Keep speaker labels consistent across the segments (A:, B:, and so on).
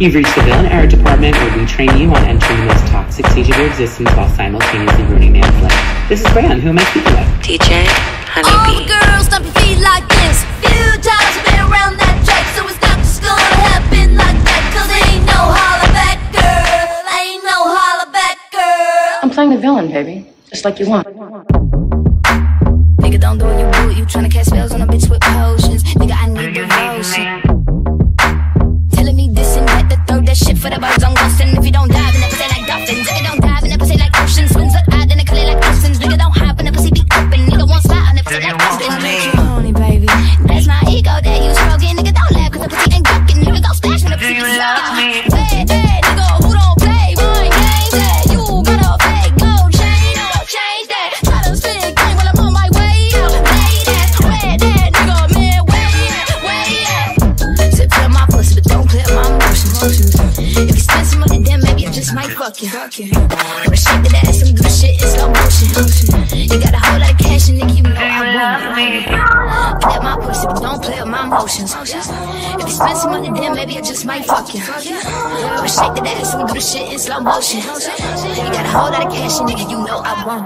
A: You've reached the Villain Error Department, where we train you on entering the most toxic stage of your existence while simultaneously ruining man's life. This is Bran. Who am I speaking with?
B: DJ Honeybee.
C: All the girls stomp your feet like this. Few times I've been around that track, so it's not just gonna happen like that. Cause ain't no holla back, girl. Ain't no holla back, girl.
D: I'm playing the villain, baby. Just like you want.
C: Nigga, don't do what you do. You tryna cast spells on a bitch with potions. Nigga, I need devotion. Telling me this and that, to throw that shit for the birds on ghosts. And if you don't dive in the pussy like dolphins, nigga, don't dive in the pussy like oceans. Swings look out in the clear like oceans. Nigga, don't hop in the pussy, be open. Nigga, won't spot in the pussy like oceans. Honey, baby, that's my ego that you stroking. Nigga, don't laugh cause the pussy ain't joking. Nigga, don't splash when the pussy be soaking. Hey, nigga, who don't play my game? That you got a fake gold chain. Don't change that. Try to spit game while I'm on my way out. Lay that, where that nigga, man, where at? Sip to my pussy, but don't clear my emotions. If you spend some money, then maybe I just might fuck you. Wanna shake that ass, some good shit in slow motion. You got a whole lot of cash and nigga, you know I want it. Play my pussy, but don't play with my emotions. If you spend some money, then maybe I just might fuck you. Wanna shake that ass, some good shit in slow motion. You got a whole lot of cash and nigga, you know I want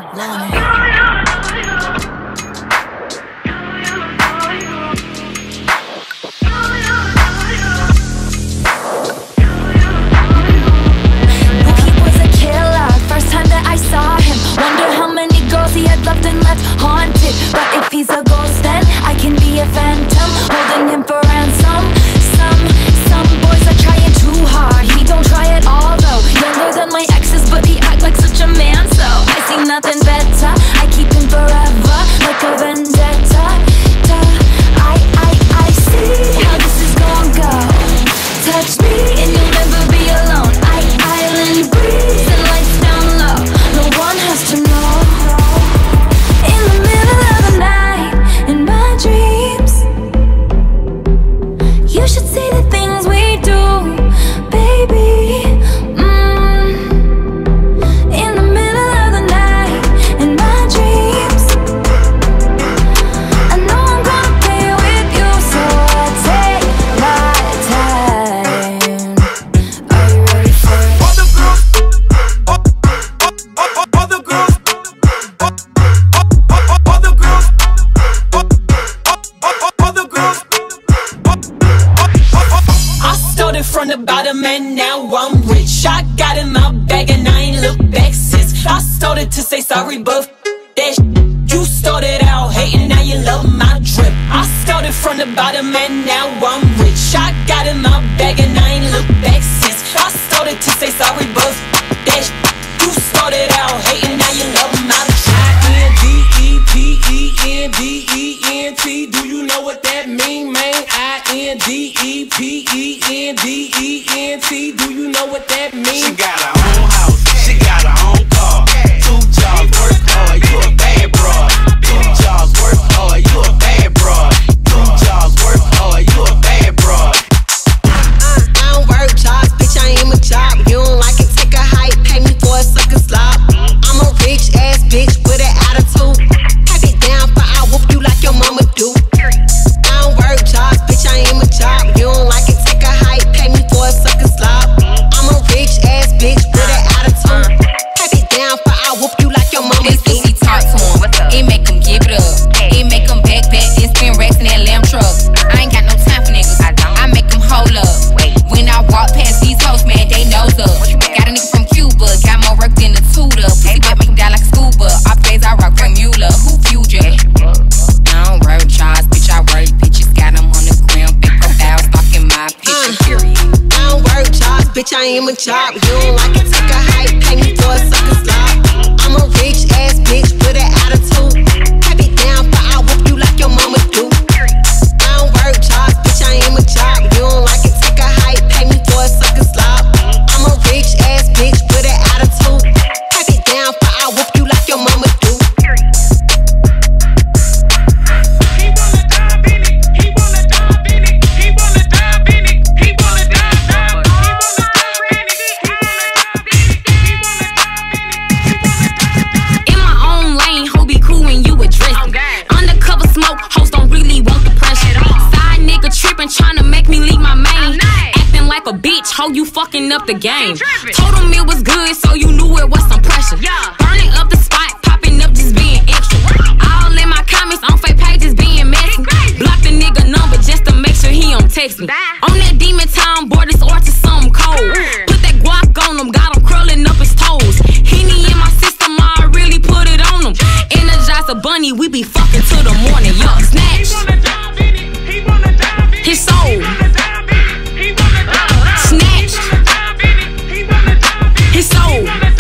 C: it.
E: First time that I saw him, wonder how many girls he had loved and left haunted. But if he's a ghost, then I can be a phantom, holding him for ransom. Some boys are trying too hard. He don't try at all though. Younger than my exes, but he act like such a man. So I see nothing better. I keep him forever, like a vendetta. I see how this is gonna go. Touch me and you'll never be alone. Island breeze and lights down low. No one has to know. In the middle of the night, in my dreams, you should see the things we do, baby. In the middle of the night, in my dreams, I know I'm gonna play with you, so I take my time. Are you ready for it?
F: Other girls, other girls, other girls.
G: I started from the bottom and now I'm rich. I got in my bag and I ain't looked back since. I started to say sorry, but that you started out hating, now you love my drip. I started from the bottom and now I'm rich. I got in my bag and I ain't looked back since. I started to say sorry, but that you started out hating, now you love my drip. I-N-D-E-P-E-N-D-E-N-T. Do you know what that mean, man? I-N-D-E-P-E-N-D-E-N-T. Do you know what that mean?
F: She got her own house, she got her own car. 2 jobs, work hard, you a bad broad. 2 jobs, work hard, you a bad broad. 2 jobs, work hard, you a bad broad.
H: I don't work jobs, bitch, I am a job. You don't like it, take a hike, pay me for a sucker slop. I'm a rich ass bitch with an attitude. Pack it down, but I whoop you like your mama do. I don't work jobs, bitch, I am a job. You don't like it, take a hike, pay me for a sucker slop. I'm a rich ass bitch with an attitude. Pack it down, but I whoop you like your mama do.
I: This pussy talk to him, it make him give it up. It make him back and spin racks in that lamb truck. I ain't got no time for niggas, I make them hold up. When I walk past these hoes, man, they nose up. Got a nigga from Cuba, got more work than the tutor. Pussy wet make him die like a scuba. Off days I rock Bermuda, who viewed ya? I don't work jobs, bitch, I work bitches. Got them on the ground, big profile, stalking my picture, period.
H: I don't work jobs, bitch, I am a job. You don't like it, take a hike, pay me for a sucker slop. I'm a rich ass bitch with an attitude. Pack it down, but I whoop you like your mama do. I don't work jobs, bitch, I am a job. You don't like it, take a hike, pay me for a sucker slop. I'm a rich ass bitch with an attitude. Pack it down, but I whoop you like your mama do.
F: He wanna dive in it, he wanna dive in it, he wanna dive in it, he wanna dive in it, he wanna dive in it, he wanna dive in it, he wanna dive in it.
B: off a bitch, ho, you fucking up the game. Told him it was good, so you knew it was some pressure. Burning up the spot, popping up, just being extra. All in my comments on fake pages being messy. Block the nigga number just to make sure he don't text me. On that demon time, boy, this or to something cold. Put that guac on him, got him curling up his toes. Henny in my system, I really put it on him. Energize a bunny, we be fucking till the morning. Yup, snatch his soul. Snatch his soul.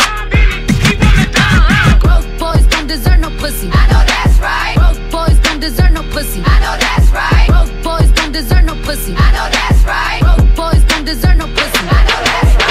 E: Broke boys don't deserve no pussy. I know that's right. Broke boys don't deserve no pussy. I know that's right. Broke boys don't deserve no pussy. I know that's right. Broke boys don't deserve no pussy. I know that's right.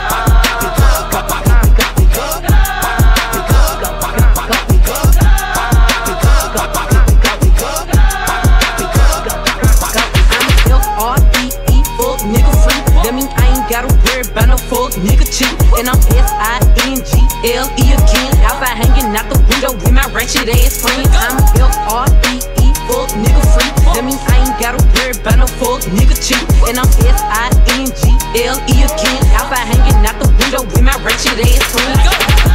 G: Nigga cheat, and I'm S-I-N-G-L-E again. Outside hanging out the window with my ratchet ass friends. I'm F-R-E-E, fuck nigga free. That means I ain't gotta worry about no fuck nigga cheat, and I'm S-I-N-G-L-E again. Outside hanging out the window with my ratchet ass friends.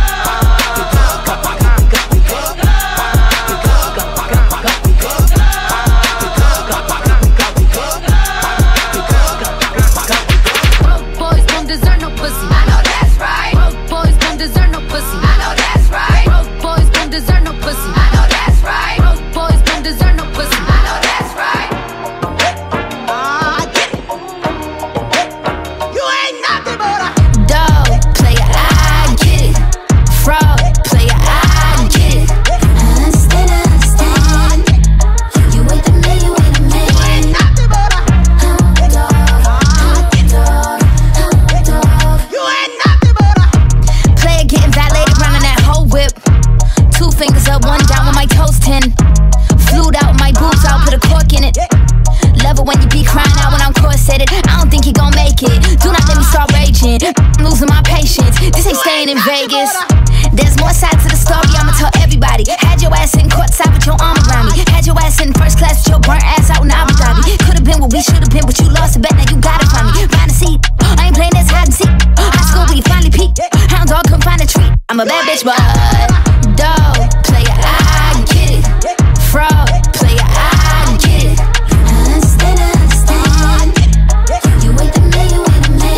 C: In Vegas, there's more sides to the story, I'ma tell everybody. Had your ass in courtside with your arm around me. Had your ass in first class with your burnt ass out in Abu Dhabi. Could've been what we should've been, but you lost a bet, now you gotta find me. Find a seat, I ain't playing this hide and seek. High school, we finally peaked. Hound dog couldn't find a treat. I'm a bad bitch, but dog player, I get it. Fraud player, I get it. Understand. You ain't the man, you ain't the man.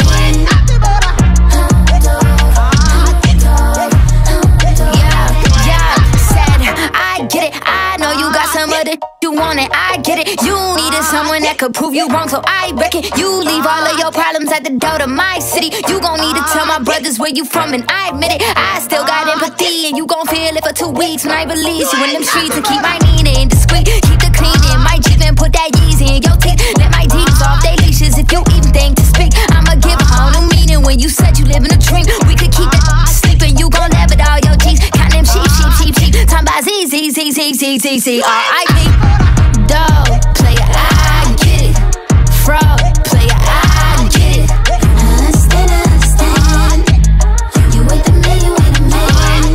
C: You want it, I get it. You needed someone that could prove you wrong, so I reckon you leave all of your problems at the door to my city. You gon' need to tell my brothers where you from, and I admit it. I still got empathy, and you gon' feel it for 2 weeks when I release you in them streets. And keep my meaning discreet, keep the cleaning, my Jeep and put that Yeezy in your teeth. Let my D's off they leashes if you even think to speak. I'ma give a whole new meaning when you said you live in a dream. We could keep it sleeping, you gon' laugh at all your G's. Count them sheep. Time by Z, R.I.P. Dog player, I get it. Fraud player, I get it. Understand. You ain't the man, you ain't the man.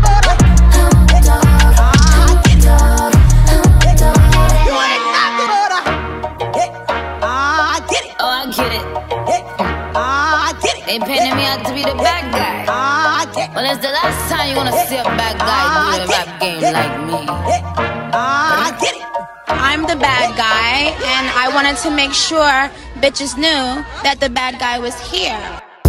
C: Dog. I get it. Oh, I get it. They painted me out to be the bad guy. Well, it's the last time you gonna see a bad guy do the rap game like me.
J: I get it. I'm the bad guy, and I wanted to make sure bitches knew that the bad guy was here.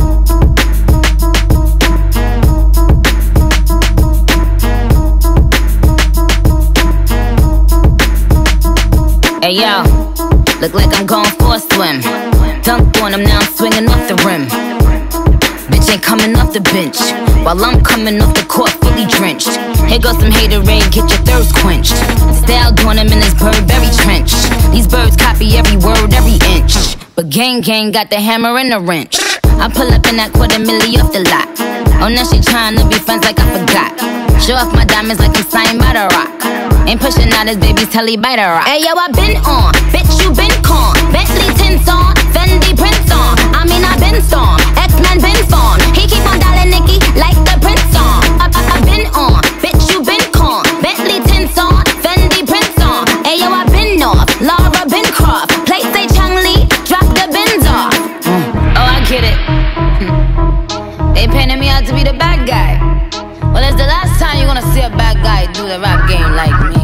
I: Hey yo, look like I'm going for a swim. Dunk on him, now I'm swinging off the rim. Bitch ain't coming off the bench, while I'm coming off the court fully drenched. Here goes some haterade, get your thirst quenched. Style doing him in this Burberry trench. These birds copy every word, every inch, but gang got the hammer and the wrench. I pull up in that $250,000 off the lot. Oh, now she tryna be friends like I forgot. Show off my diamonds like I'm signed by the Rock. Ain't pushing out his baby's telly by the Rock. Hey yo, I been on, bitch you been con. Bentley tints on, Fendi prints on. I mean I been storm, X-Men been formed. He keep on dialing Nicki like the Prince song. I been on, bitch you been con. Bentley tints on, Fendi prints on. Hey yo, I been off, Laura been Croft. Play say Chang Lee, drop the bins off. the rap game like me.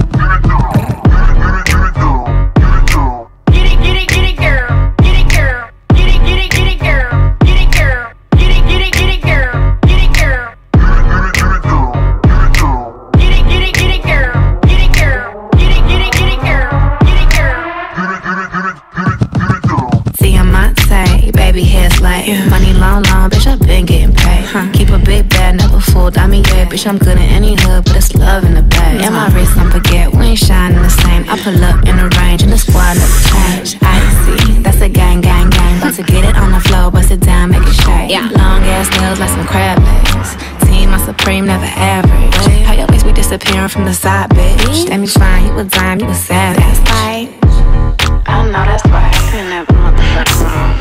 K: Money long, bitch, I've been getting paid. Keep a big bag, never fooled. I mean, yeah, bitch, I'm good in any hood, but it's love in the bag. And my wrist, I'm forget, we ain't shining the same. I pull up in the range, and the squad never change. I see, that's a gang. About to get it on the floor, bust it down, make it shake. Long ass nails like some crab legs. Team, my supreme, never average. How your waist be disappearing from the side, bitch? Damn, you fine, you a dime, you a savage. That's right. I know that's right. I couldn't have a motherfucking wrong.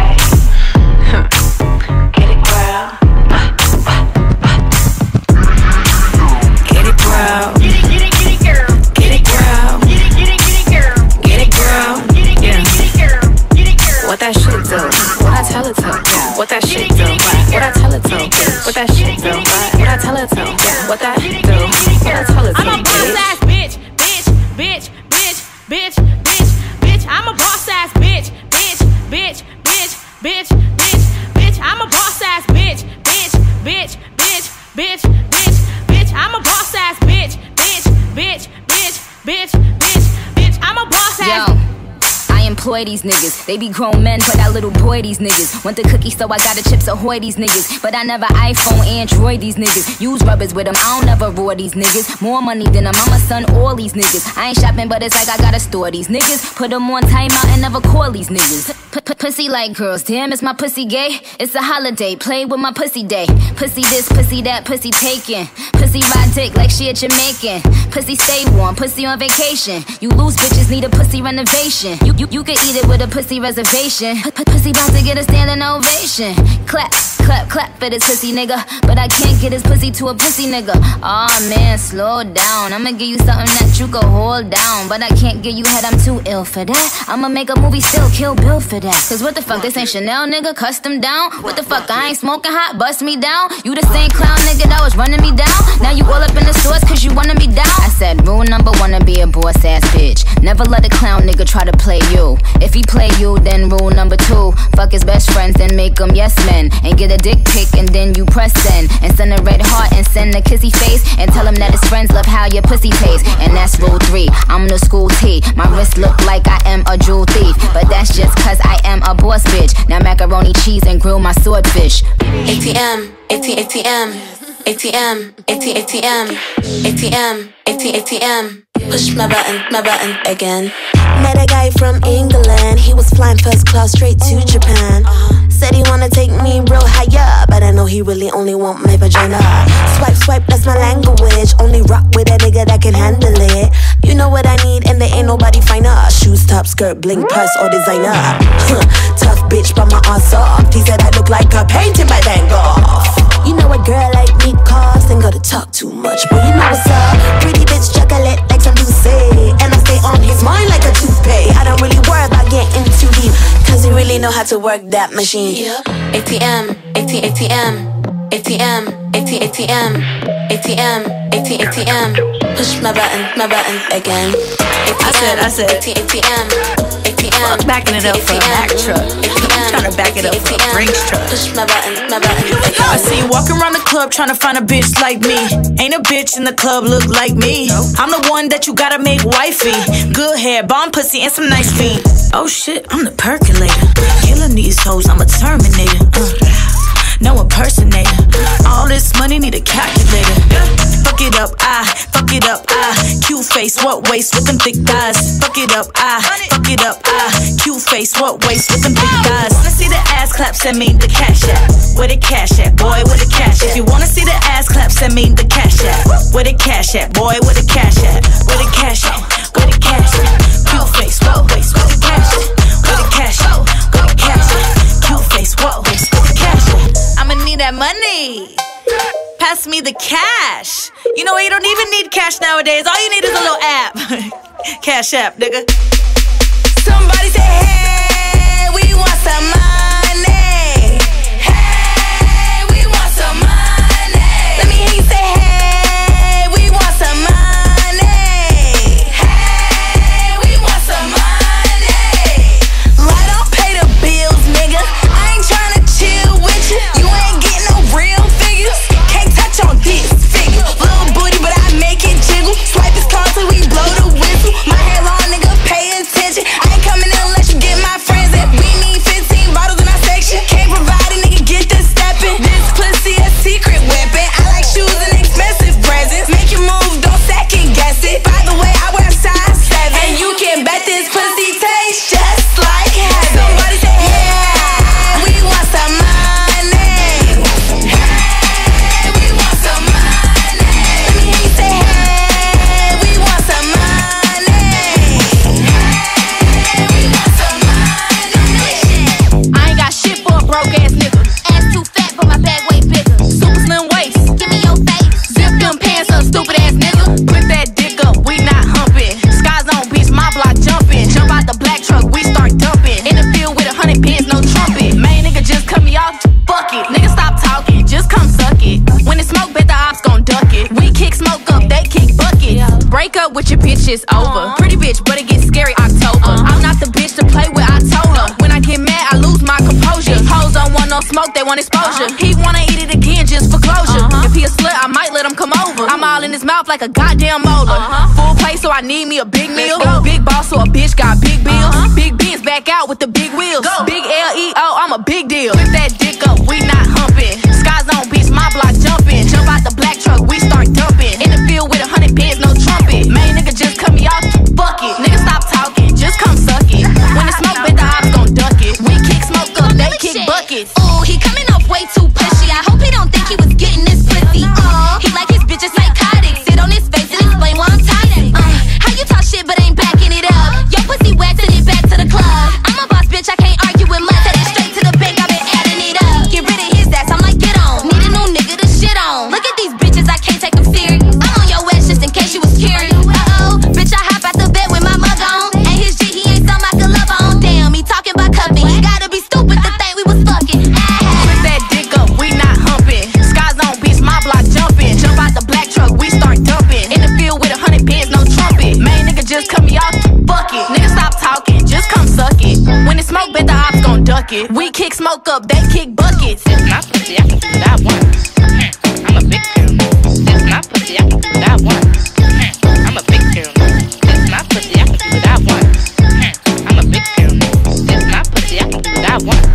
K: Get it, girl. Get it, girl. Get it, girl. Get it, girl. Get it, girl. What that shit do? What I tell it to? What that shit do? What I tell it to? What that shit do? What I tell it to? What that do? What I tell it to?
B: I'm a boss ass bitch. I'm a boss ass bitch. I'm a boss ass bitch. I'm a boss ass bitch. I'm a boss ass.
I: Yo, I employ these niggas. They be grown men, but I little boy these niggas. Want the cookie, so I got the chips ahoy these niggas. But I never iPhone, Android these niggas. Use rubbers with them, I don't never roar these niggas. More money than a mama, son, all these niggas. I ain't shopping, but it's like I gotta store these niggas. Put them on timeout and never call these niggas. Pussy like girls, damn, is my pussy gay? It's a holiday, play with my pussy day. Pussy this, pussy that, pussy taken. Pussy ride dick like she a Jamaican. Pussy stay warm, pussy on vacation. You lose bitches, need a pussy renovation. You could eat it with a pussy reservation. Pussy bout to get a standing ovation. Clap for this pussy nigga. But I can't get his pussy to a pussy nigga. Aw man, slow down. I'ma give you something that you could hold down. But I can't give you head, I'm too ill for that. I'ma make a movie, still kill Bill for that. Cause what the fuck, this ain't Chanel nigga, custom down. What the fuck, I ain't smoking hot, bust me down. You the same clown nigga that was running me down. Now you all up in the stores cause you wanna be down. I said rule number one to be a boss ass bitch. Never let a clown nigga try to play you. If he play you, then rule number two, fuck his best friends and make them yes men. And get a dick pic and then you press send. And send a red heart and send a kissy face. And tell him that his friends love how your pussy tastes. And that's rule 3, I'm the school T. My wrist look like I am a jewel thief. But that's just cause I am a boss bitch. Now macaroni, cheese, and grill my swordfish.
L: ATM, ATM, ATM, ATM, ATM, ATM. Push my button again. Met a guy from England. He was flying first class straight to Japan. Said he wanna take me real higher, but I know he really only want my vagina. Swipe, that's my language. Only rock with a nigga that can handle it. You know what I need, and there ain't nobody finer. Shoes, top, skirt, bling, purse, or designer. Tough bitch, but my ass soft. He said I look like a painting by Van Gogh. You know a girl like me costs, ain't gotta talk too much, but you know what's up. Pretty bitch chocolate like some Douce, and I stay on his mind like a toothpaste. I don't really worry about getting too deep, cause he really know how to work that machine. ATM, ATM, ATM, ATM, ATM, ATM. Push my button again.
K: I said
L: ATM, ATM.
K: Backing it up for a Mack truck. I'm trying to back it up for a Brinks truck.
L: Push my button again.
K: I see you walking around the club trying to find a bitch like me. Ain't a bitch in the club look like me. I'm the one that you gotta make wifey. Good hair, bomb pussy, and some nice feet. Oh shit, I'm the percolator. Killing these hoes, I'm a Terminator. No impersonator. All this money need a calculator. Fuck it up, fuck it up, cute face, what waist with them thick thighs. Fuck it up, fuck it up, cute face, what waist with them thick thighs. Wanna see the ass clap, send me the cash app. Where the cash at, boy, where the cash at? If you wanna see the ass clap, send me the cash app. Where the cash at, boy, where the cash at? Where the cash at, where the cash at? Cute face, what waist, where the cash at? Where the cash at, where the cash at? Cute face, what waist, where the cash at? I'ma need that money. Pass me the cash. You know, you don't even need cash nowadays. All you need is a little app. Cash app, nigga. Somebody say, hey, we want some money. Hey, we want some money. Let me hear you say, hey, we want some money.
M: they want exposure. He wanna eat it again just for closure. If he a slut, I might let him come over. I'm all in his mouth like a goddamn molar. Full plate, so I need me a big meal. Big boss, so a bitch got big bills. Big Benz back out with the big wheels. Big L-E-O, I'm a big deal. Whip that dick up, we not humping. Sky's on, bitch, my block jumping. Jump out the black truck, we start dumping. In the field with 100 bands, no trumpet. Main nigga just cut me off, fuck it. Nigga stop talking, just come suck it. When the smoke bet the ops gon' duck it. We kick smoke up, they kick buckets.
C: Ooh, he coming off way too pushy. I hope he don't think he was getting this pussy. He like his bitches psychotic. Sit on his face and explain why I'm tight. How you talk shit but ain't backing it up? Your pussy wet, send it back to the club. I'm a boss bitch, I can't argue with much. Headed straight to the bank, I've been adding it up. Get rid of his ass, I'm like, get on. Need a new nigga to shit on. Look at these bitches, I can't take them serious. I'm on your ass just in case you was curious. Bitch, I hop out the bed with my mug on. And his G, he ain't something I could love on. Damn, he talking about cuffing. He gotta be stupid to think we was fucking.
M: Whip that dick up, we not humping. Sky's on, bitch, my block jumping. Jump out the black truck, we start dumping. In the field with 100 bands, no trumpet. Main nigga just cut me off, fuck it. Nigga stop talking, just come suck it. When it's smoke, bet the ops gon' duck it. We kick smoke up, they kick buckets.
N: It's my pussy, I can do what I want. I'm a big girl. It's my pussy, I can do what I want. I'm a big girl. It's my pussy, I can do what I want. I'm a big girl. It's my pussy, I can do what I want.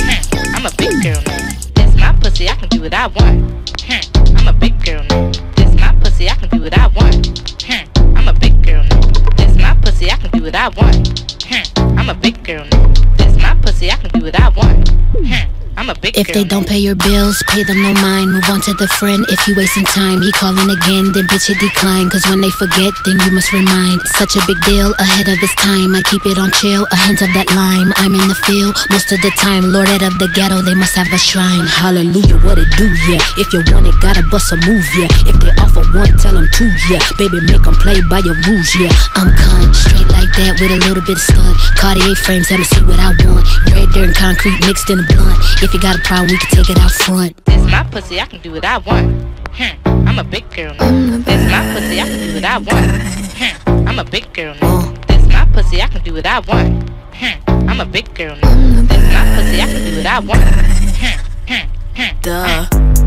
N: I'm a big girl. It's my pussy, I can do what I want. I'm a big girl. It's my pussy, I can do what I want. I'm a big girl. It's my pussy, I can do what I want. I'm a big girl. It's my pussy, I can do what I want. I'm a big girl.
O: If they don't pay your bills, pay them no mind. Move on to the friend if you wasting time. He calling again, then bitch it decline. Cause when they forget, then you must remind. Such a big deal, ahead of his time. I keep it on chill, a hint of that lime. I'm in the field, most of the time. Lord out of the ghetto, they must have a shrine. Hallelujah, what it do, yeah. If you want it, gotta bust a move, yeah. If they offer one, tell them two, yeah. Baby, make them play by your rules, yeah. I'm con, straight like that with a little bit of stunt. Cartier frames, let me see what I want. Red dirt and concrete mixed in a blunt. If you got a problem, we can take it out front.
N: This my pussy, I can do what I want. I'm a big girl now. This my pussy, I can do what I want. I'm a big girl now. This my pussy, I can do what I want. I'm a big girl now. This my pussy, I can do what I want.
E: Duh.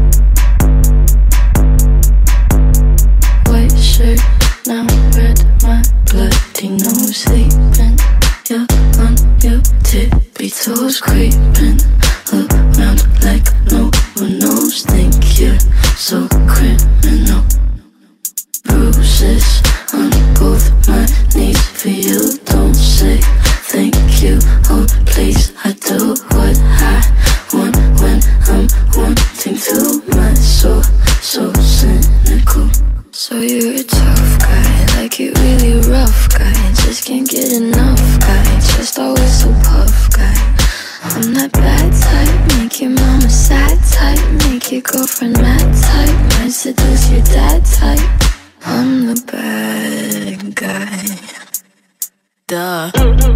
E: White shirt, now red, my bloody nose sleeping. You're on your tippy toes creeping around like no one knows. Think you're so criminal. Bruises on both my knees for you. Don't say thank you, oh please. I do what I want when I'm wanting to. My soul so cynical. So you're a tough guy, like it really rough guy. Just can't get enough guy, just always so puff guy. I'm that bad type, make your mama sad type, make your girlfriend mad type, might seduce your dad type. I'm the bad guy. Duh.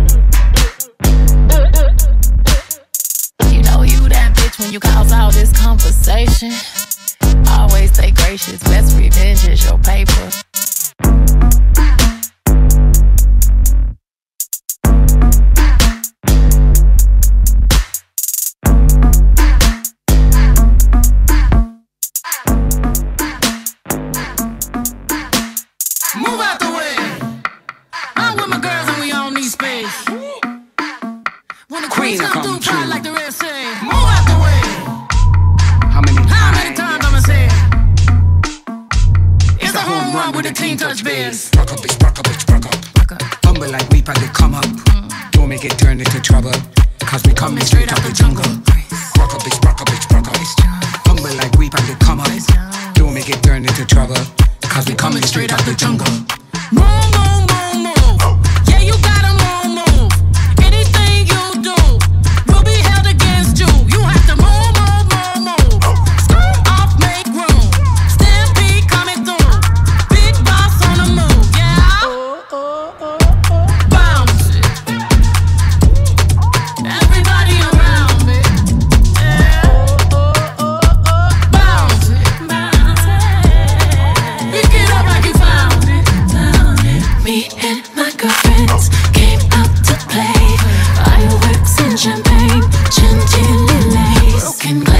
P: You know you that bitch when you cause all this conversation. Always stay gracious, best revenge is your paper.
Q: Move out the way. I'm with my girls and we all need space. When the queen come through, cry like the rest say. Move out the way. How many times I'ma say it? It's a home run with the clean touch biz.
R: Rock up, bitch, rock up, bitch, rock up. Fumble like we probably come up. Don't make it turn into trouble. Cause we coming straight out the jungle. Rock up, bitch, rock up, bitch, rock up. Fumble like we probably come up. Don't make it turn into trouble. Cause we coming straight out the jungle.
Q: Move, move, move, move. Yeah, you gotta move, move. Anything you do will be held against you. You have to move, move, move, move. Scoot off, make room. Stampede coming through. Big boss on the move, yeah. Bounce it. Everybody around me. Yeah. Bounce it. Pick it up like you found it.
E: Me and my girlfriends came out to play. Fireworks and champagne, chantilly lace, broken glass.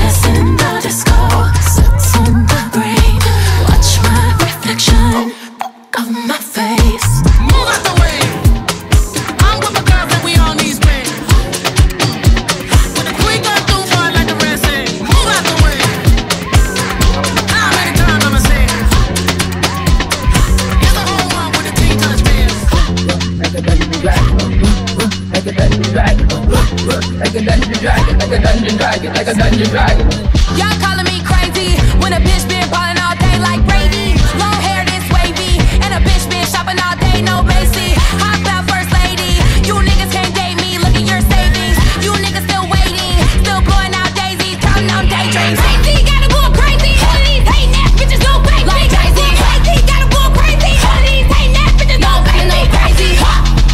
Q: like a dungeon dragon, like a dungeon dragon, like a dungeon dragon.
M: Y'all calling me crazy when a bitch been ballin' all day like Brady. Long hair this wavy, and a bitch been shopping all day, no Macy. Hop out first lady, you niggas can't date me. Look at your savings, you niggas still waiting, still blowing out daisies, counting on daydreams. Crazy, gotta go crazy. All of these hating ass bitches go crazy. Like crazy, crazy, gotta go crazy. All of these hating ass bitches go crazy. Crazy, ha,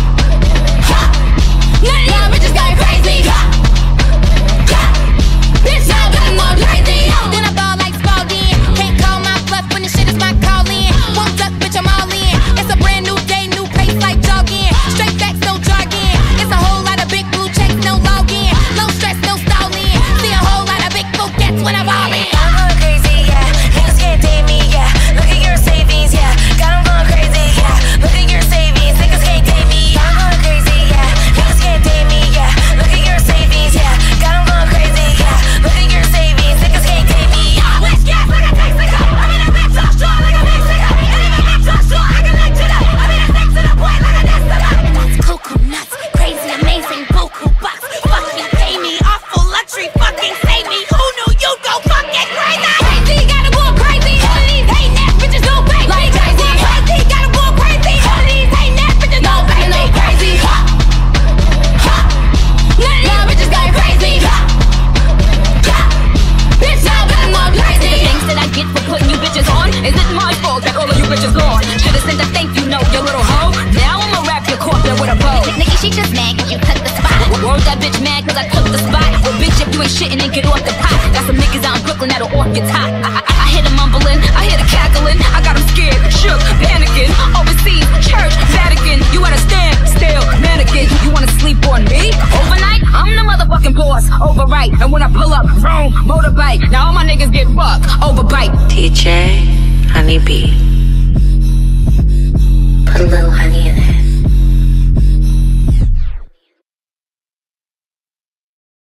M: ha. None of y'all bitches got crazy. Ha, ha. Bitch, y'all got more crazy. Then I ball like Spalding. Can't call my bluff when the shit is my calling. Won't duck, bitch, I'm all in. It's a brand new day, new pace like jogging. Straight facts, no jargon. It's a whole lot of big blue checks, no login. No stress, no stalling. See a whole lot of big blue cats when I'm all in.
E: I'm going crazy, yeah. Niggas can't date me, yeah. Look at your savings, yeah. Got 'em going crazy, yeah. Look at your savings, niggas can't date me. I'm going crazy, yeah. Niggas can't date me, yeah. Look at your savings, yeah. Got 'em going crazy, yeah. Look at your savings, niggas can't date me.
M: Which gas like a Mexico. I'm in a bitch so short like a Mexico. And if a bitch so short, I can let you know. I'm in a sex to the point like a Destino.
C: That's cuckoo nuts, crazy, amazing, buku bucks. Fucking pay me, awful luxury, fucking save me. Who knew you'd go fucking crazy?
M: Crazy, gotta go crazy. All of these hating ass bitches go crazy. Like crazy, crazy, gotta go crazy. All of these hating ass bitches go crazy. Crazy, ha, ha. None of y'all bitches got crazy. Ha, ha. Bitch, y'all got more crazy.
B: The things that I get for putting you bitches on. Is it my fault that all of you bitches gone? Should've sent a thank you note, you little hoe. Now I'ma wrap your coffin with a bow.
C: Nigga, she just mad 'cause you took the spot.
B: Word that bitch mad 'cause I took the spot. Well, bitch, if you ain't shitting, then get off the pot. Got some niggas out in Brooklyn that'll off your top. I hear them mumbling, I hear the cackling. I got them scared, shook, panicking. Overseas, church, Vatican. You gotta stand still, mannequin. You wanna sleep on me? Overnight, I'm the motherfucking boss. Overright, and when I pull up, vroom, motorbike. Now all my niggas get bucked, overbite.
L: DJ Honey B. Put a little honey